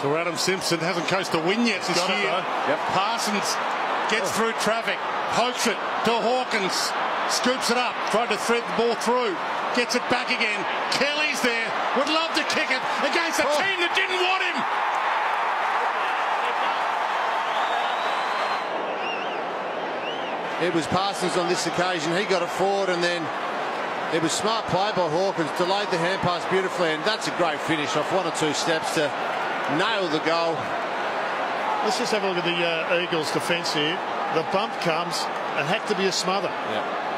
So Adam Simpson hasn't coached a win yet this year. Yep. Parsons gets through traffic, pokes it to Hawkins, scoops it up, tried to thread the ball through, gets it back again. Kelly's there, would love to kick it against a team that didn't want him. It was Parsons on this occasion. He got it forward, and then it was smart play by Hawkins, delayed the hand pass beautifully, and that's a great finish off 1 or 2 steps to nail the goal. Let's just have a look at the Eagles defence here. The bump comes and had to be a smother. Yeah.